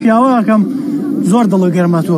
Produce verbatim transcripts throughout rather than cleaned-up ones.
پیاوەکەم زۆر دڵگەرمەتوە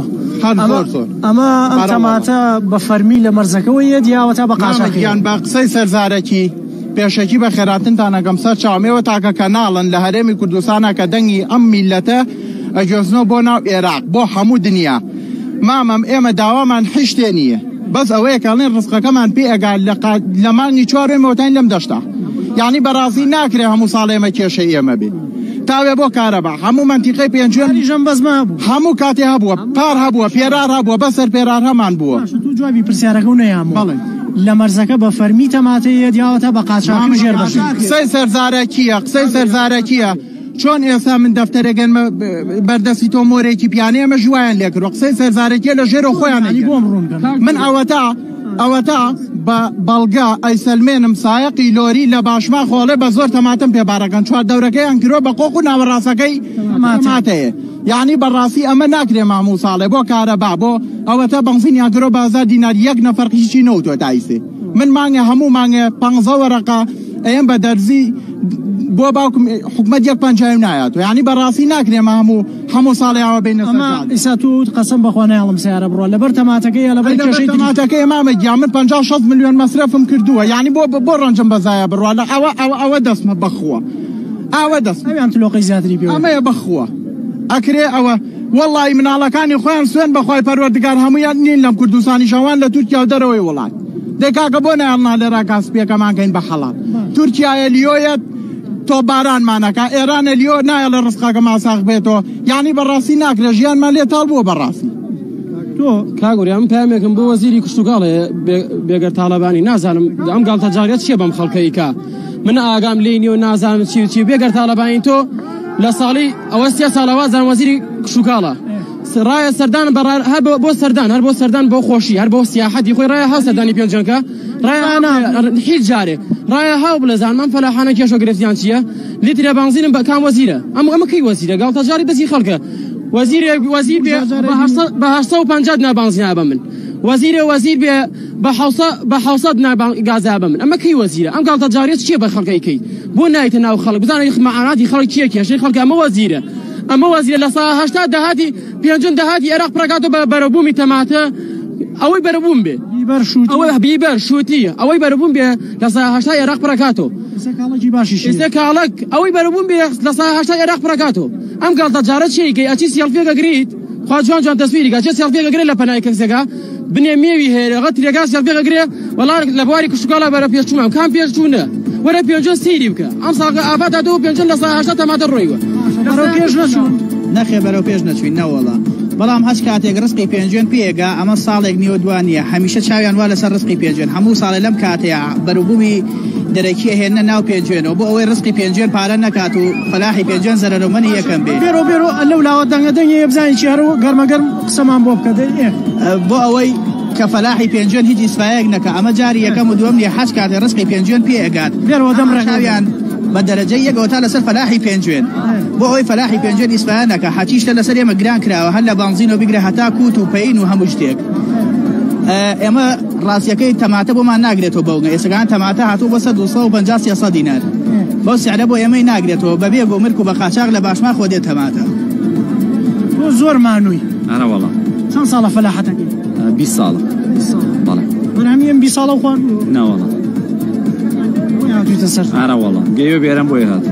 ئەمە ئەم تەماتە بە فەرمی لە مەرزەکەەوە دیاوەتا بە قاچاکیان بە قسەی سەرزارەکی پێشەکی بە خێراتنتانەگەم سەر چاومێوە تاکە کەناڵن لە هەرێمی کوردستانە کە دەنگی ئەم میلەتە ئەگۆزنەوە بۆ ناو عێراق بۆ هەموو دنیا مامەم ئێمە داوامان حیشتێ نییە بەس ئەوەیە کەڵێن ڕزقەکەمان پێ ئەگال لە مانگی چوارێمەوەتین لەم دەشتا یعنی بەڕاستی ناکرێ هەموو ساڵێمە کێشەی ئێمە بێ تاوێ بۆ کارەبا هەموو منتیقەی پێنجێن بەزمە هەموو کاتێ هەبووە پار هەبووە پێرار هەبووە بەسەر پێرار هەمان بووە جوابی پرسیارەکە و نەیامەوە لە مەرزەکە بە فەرمی تەماتەیە دیاوەتە بە قاچاکی ژێر بەش قسەی سەرزارەکیە قسەی سەرزارەکیە چۆن ئێستا من دەفتەرەگەنمە بەردەستی تۆمۆرێکی پیانەیەمە ژوایان لێکردوە قسەی سەرزارەکیە لە ژێرە خۆیان من ئەوەتا ئەوەتا بە بەڵگا ئەیسەلمێنم سایەقی لۆری لە باشما خۆڵێ بە زۆر تەماتم پێبارەکەن چوار دەورەکەیان کردوە بە قۆق و ناوەڕاستەکەی تەماتەیە یعنی بەڕاستی ئەمە ناکرێ ماموو ساڵێ بۆ کارەبا بۆ ئەوەتە بەنزینیان کردۆ بە هەزار دینار یەک نەفەر هیچی نەوتوە تایسێ من مانگە هەموو مانگە پەنجە وەرەقە ئەیەم بە دەرزی بۆ باوکم حکومەت یەک پەنجایم نایەتەوە یعنی بەڕاستی ناکرێمە هەموو هەموو ساڵیاوە بینە ئیسا تو قەسەم بەخوا نایڵم سیارە بڕۆ لەبەر تەماتەکەی لەبەر تەماتەکەی مامە گیا من پەنجا شەش ملیۆن مەسرەفم کردووە یعنی بۆ بۆ ڕەنجم بەزایە بڕوا لە ئەوە ئەوە دەستمە بەخوە ئەوە دەست ئەویان تلۆقی زیاتری پێ ئەمەیە بەخوە ئەکرێ ئەوە وەڵی مناڵەکانی خۆیان سوێن بەخوای پەروەردگار هەمویان نین لەم کوردستانی شەوان لە تورکیا و دەرەوەی وڵات دێکاکە بۆ نایڵنا لێرا کاسپیەکەمانکەین بە حەڵات تورکیایە لیۆیەت تۆ بارانمانەکە ئێرانە لیۆ نایە لە ڕزقاکە ماساق بێتەوە یعنی بەڕاستی ناکرێ ژیانمان لێتاڵ بووە بەڕاستی تۆ کاگوری ئەم پامێکم بۆ وەزیری کوشتوگاڵێ بێگەر تاالبانی نازانم ئەم گاڵتە جاریەت چیە بەم خەڵکەی کا من ئاگام لێنی و نازانم چی چی بێگەر تاالبانی تۆ لە ساڵی ئەوە سێ ساڵەوازان وەزیری کوشتوگاڵە ڕایە سەردان هەر بۆ سەردان هەر بۆ سەردان بۆ خۆشی هەر بۆ سیاحەتی خۆی ڕایە هاو سەردانی پێنجەکە ڕایە هیچ جارێ ڕایە هاو بڵێزان من فەلاحانە کێشە گرفتیان چییە لیترە بانزینم بە کام وەزیرە ئەم ئەمە کەی وەزیرە گاڵتە جاری دەستی خەڵکە وەزیرێ وەزیر بێ بە هەشتا و پەنجا نابانزینا بە من وەزیرێ وەزیر بێ بە حوسەد گازا بە من ئەمە کەی وەزیرە ئەم گاڵتە جاریەت چییە بە خەڵکەی کەی بۆ نایتە ناو خەڵک بزانە مەعاناتی خەڵک کیە کێشەی خەڵکە ئەمە وەزیرە ئەمە وەزیرە لە ساڵ هەشتا داهاتی پێنجم داهاتی عێراق پڕکاتەوە بە بەرەبوومی تەماتە ئەوەی بەرەبووم بێ ئەوەی بیبەر شووتیە ئەوەی بەرەبووم بێ لە ساڵ هەشتا عێراق پڕکاتەوە ئێستا کاڵک ئەوەی بەرەبووم بێ لە ساڵ هەشتا عێراق پڕکاتەوە ئەم گاڵتە جارە چیکەی ئەچی سێڵفێکە گریت خوا جوان جوان تەسویریکە چێ سێڵفێکە گرێ لە پەنای کەسێکە بنێ مێوی هێرە غەت ترێگا سێڵفێکە گرێ وەڵا لە بواری کوشتوگاڵە بەرە پێشچوومە کام پێشچوونە وەرە پێنجە سیری بکە ئەم ساڵ ئافات دو پێنجە لە ساڵ هەشتا تەماتە ڕۆیوە پێش نەچوون نەخێ بەرەو پێش نەچوین نەوەڵا بەڵام هەچ کاتێک ڕزقی پێنجێن پێگا ئەمە ساڵێک نیوە دوانیە هەمیشە چاویان وا لەسەر ڕزقی پێنجێن هەموو ساڵێ لەم کاتەیە بەروبوومی دەرەکیە هێنە ناو پێنجێنەوە بۆ ئەوەی ڕزقی پێنجێن پارە نەکات و فەلاحی پێنجێن زەرەرەومەنی یەکەم بێ بێرۆ بێرۆ لەو لاوە دەنگە دەنگی بزانین چی هەرو گەرمەگەرم قسەمان بۆ بکە بۆ ئەوەی کە فەلاحی پێنجێن هیچ ئیسفایەک نەکە ئەمە جاری یەکەم و دووەم نیە هەچ کاتێ ڕزقی پێنجێن پێگات بێرەوە دەم ڕێگاویان بە دەرەجەی یەکەوە تا لەسەر فەلاحی پێنجێن بۆ ئەوەی فەلاحی پێنجێن ئیسفایان نەکە هەچیشتە لەسەر ئێمە گران کراوە هەر لە بانزینەوە بگرێ هەتا کووت و پەین و هەموو شتێک ئێمە ڕاستیەکەی تەماتە بۆمان ناگرێتەوە بەوگە ئێسگان تەماتە هاتوو بە سەد و سە و پەنجا سێسەد دینار بەو سیعرە بۆ ئێمەی ناگرێتەوە بەبێ بۆ مرک و بە قاچاق لە باشما خۆ دێت تەماتە تۆ زۆر مانووی ئەرە وەڵا چەند ساڵە فەلاحەتەکەی بیست ساڵە بەڵێ بەرهەمیەم بیست ساڵە خوان نەوەڵا هاتوویتە سەر ئەرە وەڵا گەیوە بێرەم بۆی هات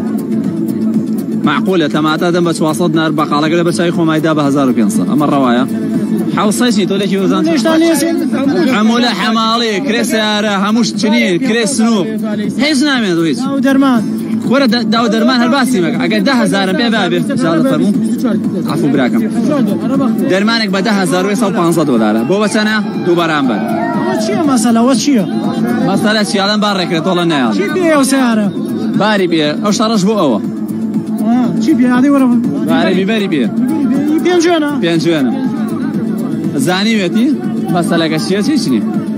معقولە تەماتە دەم بە چوار سەد نار بەقاڵەکە لە بەچای خۆمایدا بە هەزار و پێنج سەد ئەمە ڕەوایە حوسەیسی تۆ لێکی وەزان هەموو لە حەماڵی کرێ سیارە هەمووش چنین کرێ سنووق هیچ نامێت هیچ دەرمان وەرە داو دەرمان هەر باسی مەکە ئەگەر ده هەزارم پێ بابێ جاڵە فەرموو عەفو براکەم دەرمانێک بە ده هەزار و سەد و پانزە دۆلارە بۆ بەچەنە دوو بەرامبەر چییە مەسەلەوە چییە مەسەلە چیاڵەن بار ڕێکرێت تۆڵە نایڵ چی بێ ئەو سیارە باری بێ ئەو شەڕەش بۆ ئەوە چی بێ عادی وەرە باری بیبەری بێ پێنجوێنە پێنجوێنە زانیوێتی مەسەلەکە چییە چی چنی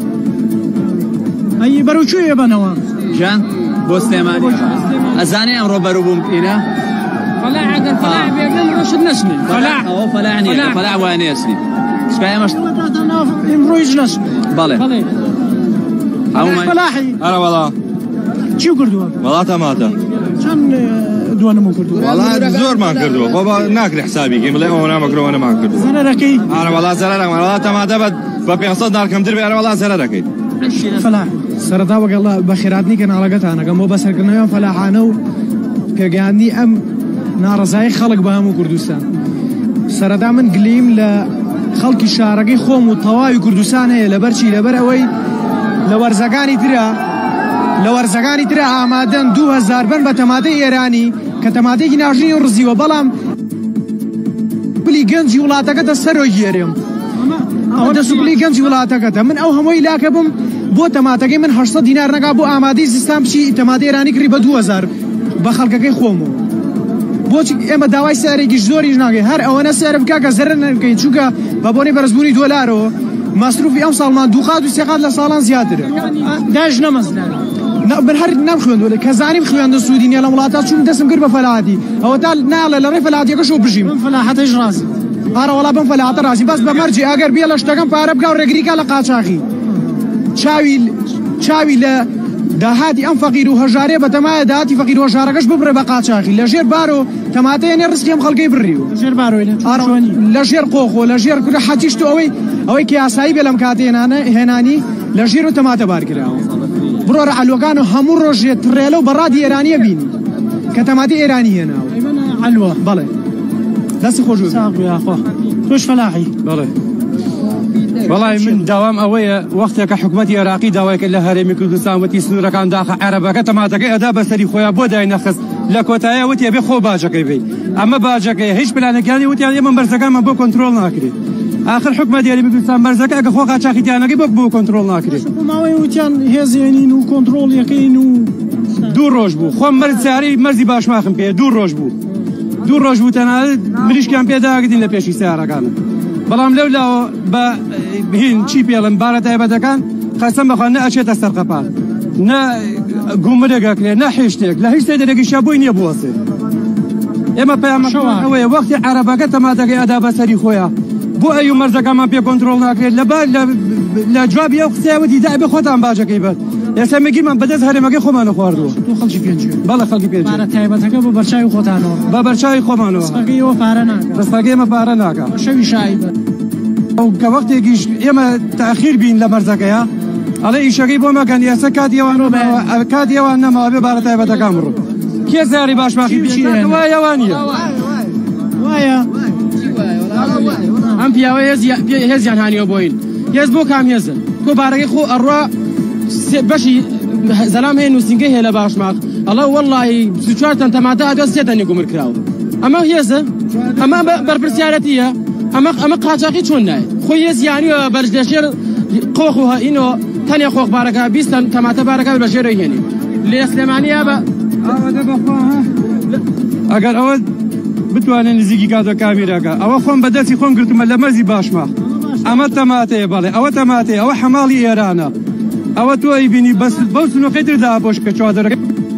ئەی بەرەو کوێیە بنەوە ژان بۆ سلێمانی ئەزانێ ئەمڕۆ بەرەو بووم ئینە فەلاح ئەگەر فەلاح بێ بێ ڕۆشت نەچنی فەلاح ئەوە فەلاح نییە فەلاح وایە نێچنی شکایەمەش ئیمڕۆیش نەچن بەڵێ فەلاحی ئەرە وەڵا چی کردووە وەڵا تەماتە چەند دوانمون کردو والله زۆرمان کردووە بابا ناکری حسابی بڵێ ئەوە نامەکرەوە نەمان کردو زەرەرەکەی ئارە وڵات زەرەرەمان وڵات تەماتە بە پێنجسەد دینار کەمتر بێ ئەرە وڵات زەرەرەکەی فەلاح سەرەتا وەگەڵا بە خێراتنی کەناڵەکەتانەکەم بۆ بەسەرکردنەوەیان فەلاحانە و پێگەیاندی ئەم ناڕەزایی خەڵک بە هەموو کوردستان سەرەتا من گلیم لە خەڵکی شارەکەی خۆم و تەواوی کوردستان هەیە لەبەرچی لەبەر ئەوەی لە وەرزەکانی ترە لە وەرزەکانی ترە ئامادەن دوو هەزار بن بە تەماتەی ئێرانی کە تەماتێکی ناژنی و ڕزیوە بەڵام بلی گەنجی وڵاتەکەتە سەرۆی گێرێم ئەوە دەسوبلی گەنجی وڵاتەکەتە من ئەو هەمووی لاکە بم بۆ تەماتەکەی من هەشتسەد دینار نەگا بۆ ئامادەی زستان بچی تەماتەی ئێرانی کردی بە دوو هەزار بە خەڵکەکەی خۆمەوە بۆچی ئێمە داوای سارێکی زۆریش ناگەین هەر ئەوەنە سارە بکا کە زەرر نەکەین چونکە بە بۆنەی بەرزبوونی دۆلارەوە مەسروفی ئەم ساڵمان دوو قات و سێ قات لە ساڵان زیاترە داش نەمەزرا من هەر نام خوێندوە کە زانیم خوێندە سوودینە لە وڵاتات چون دەسم کرد بە فەلاحەتی ئەوە تا ناڵێ لە ڕێی فەلاحەتیەکەشەوە بژیم من فەلاحەتەش ڕازی هەرە وەڵا بم فەلاحەتە ڕازی بەس بە مەرجی ئەگەر بێ لە شتەکەم پارە بکا و ڕێگریکا لە قاچاقی چاوی چاوی لە داهاتی ئەم فەقیر و هەژارێ بە تەمایە داهاتی فەقیر و هەژارەکەش ببڕێ بە قاچاقی لە ژێر بارۆ تەماتەیەنێ ڕسکی ئەم خەڵکەی بڕیوە ژێر بارۆی لە ژێر قۆخۆ لە ژێر کورە حەتیشت ئەوەی ئەوەی کە یاسایی بێ لەم کاتێنانە هێنانی لە ژێر و تەماتە بارکراوە بڕۆ ڕەعەلوەکان و هەموو ڕۆژێ تڕێلە و بەڕادی ئێرانیە بینی کە تەماتی ئێرانی هێناوە حەلوە بەڵێ دەستی خۆش خۆ تۆش فەلاحی بەڵێ والله من داوام ئەوەیە وەختێک کە حکوومەتی عێراقی داوایکە لە هەرێمی کوردستان وتی سنوورەکان داخە عەرەبەکە تەماتەکەی ئەدا بەسەری خۆیان بۆ دای نەخست لە کۆتایە وتی بێ خۆ باجەکەی بێ ئەمە باجەکەی هیچ پلانەکانی وتیان ئێمە مەرزەکانمان بۆ کۆنتڕۆڵ ناکرێت آخر حکومەتی هەرێمی کوردستان مەرزەکە ئەگە خۆ قاچاقیتیانەکەی بۆ بۆ کۆنتڕۆڵ ناکرێت ماوەی وتیان هێزێنین و کۆنتڕۆڵ یەکەین و دوو ڕۆژ بوو خۆم مەرز سیاری مەرزی باشماخم پێ دوو ڕۆژ بوو دوو ڕۆژ بوو تەنانەت مریشکیان پێداگرین لە پێشی سیارەکانە بەڵام لەولاوە بە هین چی پێڵم بارە تایبەتەکان خەسەم بەخوا نە ئەچێتە سەرقەپات نە گومرەگەکرێ نە هێشتێک لە هیچ تێدەرێکی شابووی نییە بوەسێ ئێمە پەیامەکەوەیە وەختی عەرەبەکە تەماتەکەی ئەدا بەسەری خۆیان بۆ ئەو مەرزەکەمان پێ کۆنتڕۆڵ ناکرێت لەبار لە جوابی ئەو قسەیەوەتی دا بێ خۆتان باجەکەی بەر ئێستا مەگیمان بەدەست هەرێمەکەی خۆمانە خواردووە تۆ خەڵکی پێنجێ بەڵە خەڵکی پێنجێ پارە تایبەتەکە بۆ بەرچاوی خۆتانەوە بە بەرچاوی خۆمانەوە ڕستەکەیەوە پارە ناکات ڕستەکەی ئێمە پارە ناکات شەوی شایی بە ئەو کە وەختێکیش ئێمە تاخیر بین لە مەرزەکەیە ئەڵێ ئیشەکەی بۆ مەکەن ئێستا کاتیەوەن کاتیەوان نەماوە بێ بارە تایبەتەکان بڕۆ کێ زاری باشماخی وایەوان نییە وایە ئەم پیاوە هێزیان هانیەوە بۆین هێز بۆ کام هێزن کۆ بارەکەی خۆ ئەڕوا بەشی زەلام هەیە نووسنگەی هەیە لە باشماخ ئەڵە وەڵڵی چوارتەن تەماتە ئەدۆ سێتەنی گومر کراوە ئەمە هێزە ئەمە بەرپرسیارەتیە ئەمە ئەمە قاچاقی چۆن نایە خۆی هێزیانیوە بەرژدێشێر قۆخ و هەئینەوە تەنێ خۆخ بارەکە بیستەن تەماتە بارەکە بە ژێرەوەی هێنی لێ سلێمانیە بە ئەگەر ئەوە بتوانێت نزیکی کاتە کامیراکە ئەوە خۆم بەدەستی خۆم گرتمە لە مەرزی باشماخ ئەمە تەماتەیە بەڵێ ئەوە تەماتەیە ئەوە حەماڵی ئێرانە ئەوە تۆی بینی بەس بەو سنووقەی تردا بۆش کە چوادەرەکە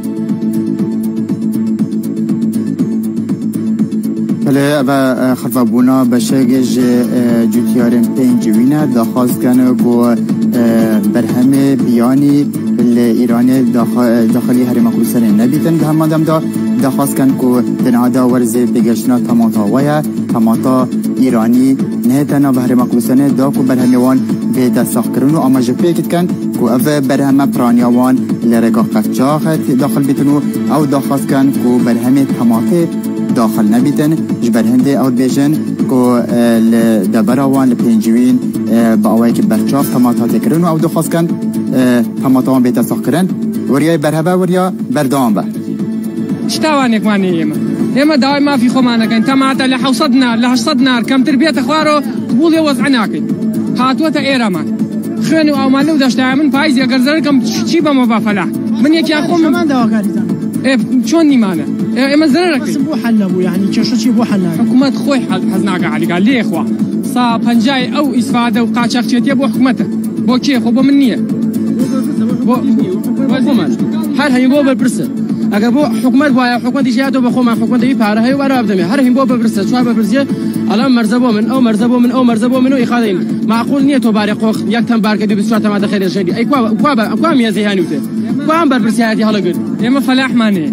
بله و خرفابونا بشگج جوتیارن پنجوینه دخواست کنه گو برهمه بیانی ایران داخلی حرم کوردستان نبیتن که هم مادم دا دخواست کن که دنادا ورزه بگشنا تماتا ویا تماتا ایرانی نه تنها به حرم کوردستان دا که برهمه وان به دستاخ کرن و اما جپه کت کن که او برهمه پرانیاوان لرگا قفچاق داخل بیتنو او دخواست کن که برهمه تماته داخل نبیتن جبر هنده او بیشن که دبراوان لپنجوین با اوایی که برچاف تماتا تکرن و او دو خواست کن تماتاوان بیتا ساخ کرن وریای برهبه وریا بردام به شتاوانێک وانێ ئێمە ئێمە داوای مافی خۆمانەکەین تەماتە لە حوسەد نار لە هەشسەد نار کەمتر بێتە خوارەوە قبوڵی وەزع ناکەین هاتووەتە ئێرەمان خوێن و ئەومان لەو دەشتایە من پاییز ئەگەرزەرەکەم چی بەمە بە فەلاح من یەکیان خۆممان داواکاریتان چۆن نیمانە ئێمە زەرەکەین بۆ حەل نەبوو یعنی کێشەی بۆ حەل ناکە حکوومەت خۆی حەز ناکە عەلیگا لێخوا سا پەنجای ئەو ئیسفادە و قاچاقچێتیە بۆ حکوومەتە بۆ کێ خۆ بۆ من نییە بۆ خۆمان هەر هەین بۆ بەرپرسە ئەگەر بۆ حکوومەت وایە حکوومەتی شیاتۆ بە خۆمان حکوومەتەوی پارە هەیە وەرە بدەمێ هەر هەین بۆ بەرپرسە چوار بەرپرسیە ئەڵام مەرزە بۆ من ئەو مەرزە بۆ من ئەو مەرزە بۆ من و ئیخادەین معقول نییە تۆ بارێ قۆخ یەکتەن بارکردی بیست و چوار تەماتە خێرێ شەیدی ئەی کوا کوا کوا میێزی هانیوتێ کوام بەرپرسیایەتی هەڵەگرت ئێمە فەلاحمانێ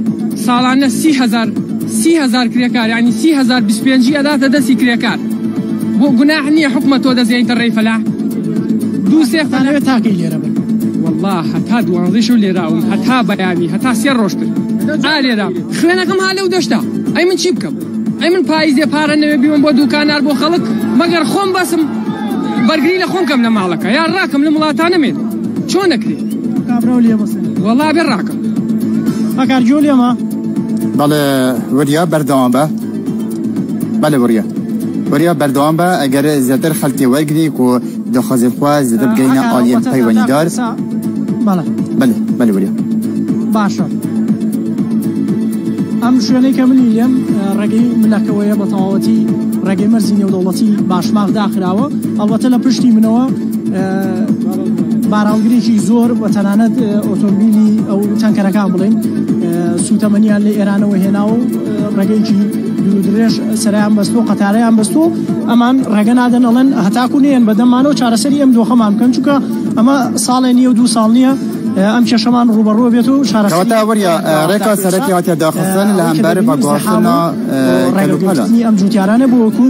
ساڵانە سی هەزار سی هەزار کرێکار یعنی سی هەزار بیست و پێنج ئەداتە دەستی کرێکار بۆ گوناح نییە حکومە تۆ دەزێنیتە ڕێی فەلاح دوو سێ خانەوێت تاکەی لێرە بن والله هەتا دوانزەی شەو لێراوم هەتا بەیانی هەتا سێ ڕۆژ کرد ئا لێرا خوێنەکەم ها لەو دەشتا ئەی من چی بکەم ئەی من پاییزێ پارە نەوێ بیوم بۆ دوکانار بۆ خەڵک مەگەر خۆم بەسم بەرگری لە خۆم کەم لە ماڵەکە یان ڕاکەم لە وڵاتانە مێن چۆن نەکرێ کابراو لێ بەسن والله بێ ڕاکەم ئەکارجۆ لێمە بەڵێ وریا بەردەوام بە بەڵێ وریا وریا بەردەوام بە ئەگەر زیاتر خەڵکی وەرگری و دەخوازی خوا زیاتر بگەینە ئالیەن پەیوەندیدار بەڵێ بەڵێ بەڵێ وریا باشە ئەم شوێنەی کە منی لێم ڕێگەی ملەکەوەیە بە تەواوەتی ڕێگەی مەرزی نێودەوڵەتی باشماغ داخراوە ئەڵبەتە لە پشتی منەوە باراڵگرێکی زۆر بە تەنانەت ئۆتۆمبیلی ئەو تانکەرەکان بڵین سوتەمەنیان لە ئێرانەوە هێناوە و ڕێگەیەکی درێژ سەرایان بەستۆ قەتارەیان بەستۆ ئەمان ڕێگە نادەن ئەڵێن هەتاکو نێن بەدەمانەوە چارەسەری ئەم دۆخەمان بکەن چونکە ئەمە ساڵێ نییە و دوو ساڵ نییە ئەم کێشەمان ڕوبەڕوە بێت و شارەکەواتە وریا ڕێکا سەرەکی هاتیە داخستن لە هەمبەر بە گواستنە ڕێگەگرتنی ئەم جوتیارانە بۆ وەکو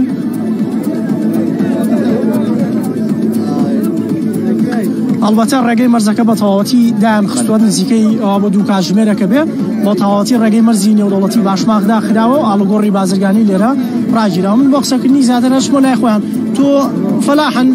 البته ڕێگەی مەرزەکە بە تەواوەتی دایان خستووە نزیکەی ئەوە بۆ دوو کاتژمێرەکە بێ بە تەواوەتی ڕێگەی مەرزی نێودەوڵەتی باشماغ داخراوە و ئاڵوگۆڕی بازرگانی لێرە ڕاگیراوە من بۆ قسەکردنی زیاتر هەچمۆ لای خۆیان تۆ فەلاحن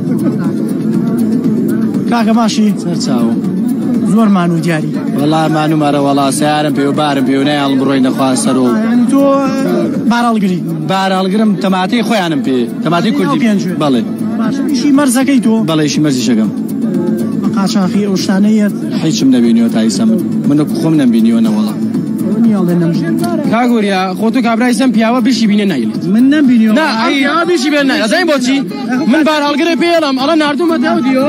کاکە باشی سەرچاوە زۆر مان و دیاری وەڵا مانومارە وەڵا سیارم پێ و بارم پێ و نەیاڵم بڕۆی نەخوا سەر و تۆ باراڵگری باراڵگرم تەماتەی خۆیانم پێ تەماتەی کوردی بەڵێ ئیشی مەرزەکەی تۆ بەڵێ ئیشی مەرزی شەکەم قاچاقی ئەو شتانەیەت هیچم نەبینیوە تا ئیسا من منە خۆم نەمبینیوە نەوەڵا کاگوریا خۆ تۆ کابرای سەم پیاوە بشی بینێ نایڵێت من نەمبینیوە نا ئەی بشی بێن نایڵێت ئەزای بۆچی من باراڵگرە پێڵم ئەڵە ناردومە داودیۆ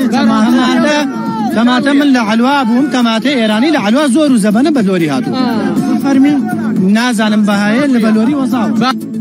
تەماتە من لە حەلوا بووم تەماتە ئێرانی لە حەلوا زۆر و زەبەنە بەلۆری هاتوو فەرمی نازانم بەهایە لە بەلۆری وەزاوە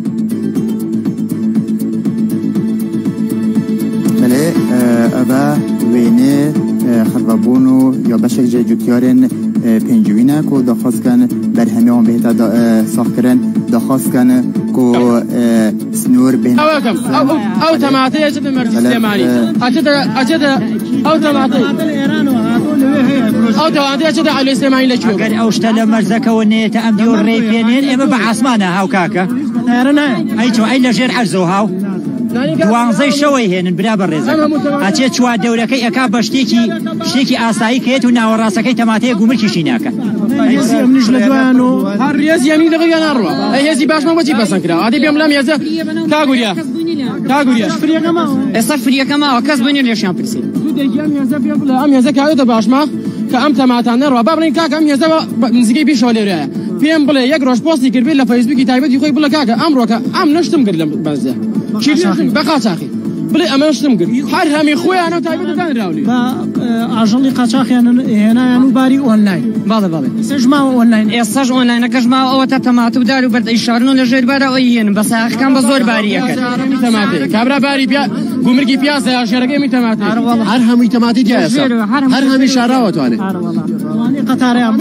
بەڵێ ئەبا وێنێ خەڵبەبوون و یا بەشێک جێ جوتیارن پێنجوینە کۆ دەخواستکەن بەرهەمێوان بێتە ساختکردن دەخواستکەن کۆ سنوور بین ئەو تەماتەیە چ بمەرزی سلێمانی ئەچێتە ئەو تەماتەی ئەو تەماتەیە چێتە عەلی سلێمانی لەکوێ ئەگەر ئەو شتە لە مەرزەکەەوە نێتە ئەم دیوە ڕێی پێنێن ئێمە بە عاسمانە هاو کاکە ئەی چۆ ئەی لە ژێر عەرزەوە هاو دوانزەی شەوەی هێنن برا بە ڕێزە ئەچێت چوار دەورەکەی ئەکا بە شتێکی شتێکی ئاسایی کێت و ناوەڕاستەکەی تەماتەیە گومرکیشی ناکە منیش لە دوایان و هەر ڕێز یانی لەغیان ناڕوە ئەی هێزی باشمە بۆچی پەسەند کرا ئادی بێم لەم هێزە کاگوریا کاگوریا ئێستا فریەکەماوە کەس بنێ لێشیان پرسی ئەم هێزە کاوێتە باشمە کە ئەم تەماتان نەڕوە با بڕین کاکە ئەم هێزە نزیکەی پیشەوە لێرەیە پێم بڵێ یەک ڕۆژ پۆستی کردبێت لە فەیسبووکی تایبەتی خۆی بڵە کاکە ئەمڕۆکە ئەم نەشتم کرد لە بەزە بە قاچاقی بڵێ ئەمە شتم کرد هەر هەمی خۆیانە تایبەتەکان راولی بە ئاژەڵی قاچاقیان هێنایان و باری ئۆنلاین باڵێ باڵێ ئێستاش ماوە ئۆنلاین ئێستاش ئۆنلاینەکەش ماوە ئەوە تا تەماتە و دار و بەردە ئیشارن و لە ژێر بارە ئەوی هێنن بە ساقەکان بە زۆر باریەکە تەماتەی کابرا باری گومرگی پیاسە یا ژێرەکەی تەماتە هەر هەمووی تەماتی دیاسە هەر هەمی شاراوە توانێت قەتارەیان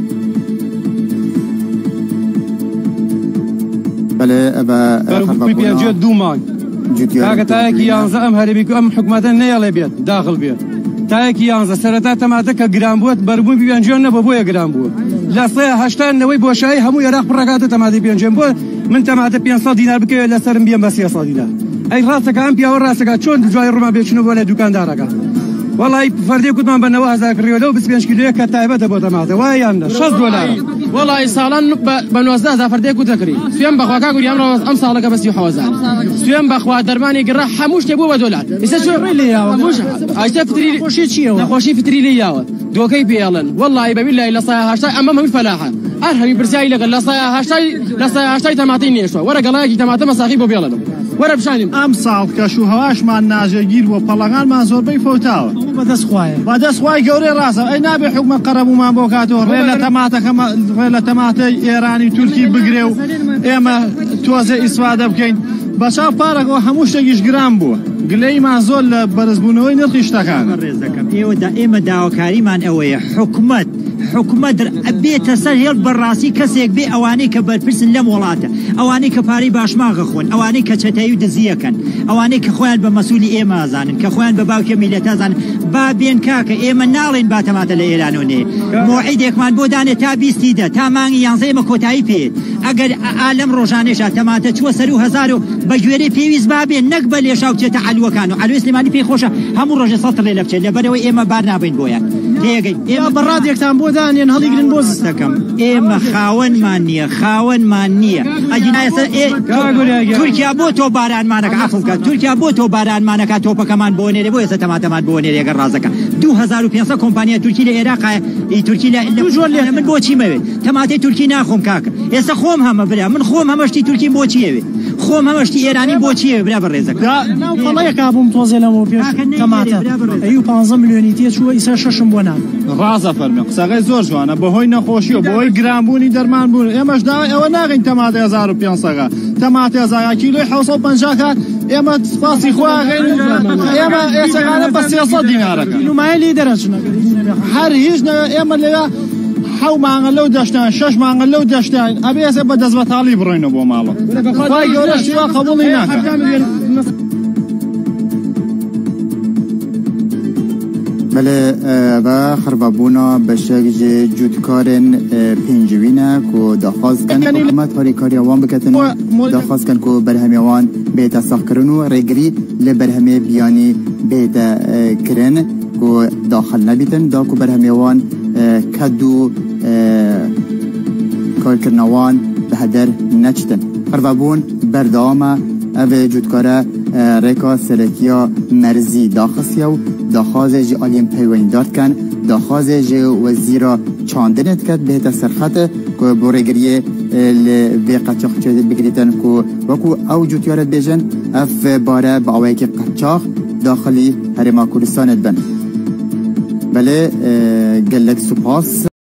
بەڵێ ئەبە پێنجێت دوو مانگ کاکە تایەکی یانزە ئەم هەرێبی و ئەم حکومەتە نەیەڵێ بێت داخل بێت تایەکی یانزە سەرەتا تەماتە کە گران بووە بەربووی پێنجێن نەبوو بۆیە گران بووە لە سێ هەشتانەوەی بۆشایی هەموو عێراق پڕەکاتە تەماتی پێنجێن بۆ من تەماتە پێنج سەد دینار بکەوێت لەسەرم بیەم بە سێ سەد دینار ئەی ڕاستەکە ئەم پیاوە ڕاستەکە چۆن دوای ڕۆما بێچنەوە بۆ لە دوکاندارەکە وەڵی فەردێک کوتمان بە نەوە هەزار کڕیوە لەو بیست و پێنج کیلۆیە کە تایبەتە بۆ تەماتە وای یان شەست دۆلارە وەڵی ساڵان بە نۆزدە هەزار فەردێک کوتە کڕی سوێن بەخوا کاگوری ئەمڕۆ ئەم ساڵەکە بە سی و حەوت هەزار سوێن بەخوا دەرمانی گڕا هەموو شتێک بوو بە دۆلار ئێستا چۆن ئایتە فتری خۆشی چییە نەخۆشی فتری لێ یاوە دۆکەی پێڵن وەڵی بەبیلای لە سایە هەشتا ئەمە هەمی فەلاحە هەر هەمی پرسیایی لەگەڵ لە سایە هەشتای لە سایە هەشتای تەماتەی نێشتووە وەرە گەڵایەکی تەماتە مەساقی بۆ بێڵێنم وەرە بشانیم ئەم ساڵ کەش و هەواشمان ناژێگیر بۆ پەڵەکانمان زۆربەی فەوتاوە بەدەست خوایە بەدەست خوای گەورەی ڕاستە ئەی نابێ حکومەت قەرەبوومان بۆ کاتەوە ڕێ لە تەماتەکەمە ڕێ لە تەماتەی ئێرانی تورکی بگرێ و ئێمە تۆزە ئیسفادە بکەین بە چاو پارەکەەوە هەموو شتێکیش گران بووە گلەیمان زۆر لە بەرزبوونەوەی نرخی شتەکان ڕێز دەکەم ئێوەدا ئێمە داواکاریمان ئەوەیە حکومەت حکومت بێتە سەر هێڵ بەڕاستی کەسێک بێ ئەوانەی کە بەرپرسن لەم وڵاتە، ئەوانەی کە پارەی باشماغە خۆن، ئەوانەی کە چەتایی و دزیەکەن، ئەوانەی کە خۆیان بە مەسوولی ئێمە ئازانن، کە خۆیان بە باوکێ میلەتە ئازانن. با بێن کاکە ئێمە ناڵێن با تەماتە لە ئێرانۆنێ موعیدێکمان بۆ دانێت تا بیستی دە تا مانگی یانزە ئێمە کۆتایی پێێت. ئەگەر ئالەم ڕۆژانێشە تەماتە چوە سەر و هەزار و بە گوێرەی پێویست بابێن نەک بە لێشاو بچێتە عەلوەکان و عەلوێ سلێمانی پێی خۆشە هەموو ڕۆژە سەڵتر لێ لە بچێت لەبەرەوەی ئێمە بار نابین بۆیان تێگەی ئێمە بەڕادێکتان بۆ دانێن هەڵیگرن بۆ زستەکەم ئێمە خاوەنمان نییە خاوەنمان نییە. تورکیا بۆ تۆ بارانمانەکە عەفوکە تورکیا بۆ تۆ بارانمانەکە تۆپەکەمان بۆ نێرێ بۆ ئێستا تەماتەمان بۆ نێرێ ئەگەر ڕازەکە دوو هەزار و پێنجسەد کۆمپانیا تورکی لە عێراقە تورکی لە جۆر لێ من بۆچی مەوێت تەماتەی تورکی ناخۆم کاکە ئێستا خۆم هەمە برا من خۆم هەمەشتی تورکی بۆچیەوێ خۆم هەمەشتی ئێرانی بۆچیەوێ برا بەڕێزەکە فەڵەیەکا بووم تۆزێ لەمەوە پێش تەماتە ئەی پانزە ملیۆنی تێچووە ئیسا شەشم بۆ نام ڕازە فەرمی قسەکەی زۆر جوانە بەهۆی نەخۆشی و بەهۆی گرانبوونی دەرمان بوون ئێمەش داوای ئەوە ناگەین تەماتە هەزار و پێنجسەدە تەماتە هەزار کیلۆی حەوت و پەنجا کات ئێمە سپاسی خواغین ئێمە ئێسەکانە بە سێسەد دینارەکە نمایلی دەرەچنە هەر هیچ ئێمە لەوێ حەو مانگە لەو دەشتان شەش مانگە لەو دەشتان ئەبێ ئێستا بە دەست بەتاڵی بڕۆینەوە بۆ ماڵە خی گەورەش وا قبوڵی ناکات. بله و خراببونا بشک جودکارن پنجوینه کو داخواست کن حکومت هاری کاری وان بکتن داخواست کن کو برهمی وان بیت ساخت کرنو رگری لبرهمی بیانی بیت کرن کو داخل نبیتن دا کو برهمی وان کدو کار کرنوان به هدر نچتن خراببون بردامه او جودکاره ریکا سلکیا مرزی داخستیا و داخواز جی آلیم پیوین داد کن داخواز جی وزیرا چاندنت کد بهت سرخط که بورگریه ل قچاق چه بگریتن که وکو او جوتیارت بیجن اف باره باوی که قچاق داخلی هرما کردستانت بن. بله گلک سپاس.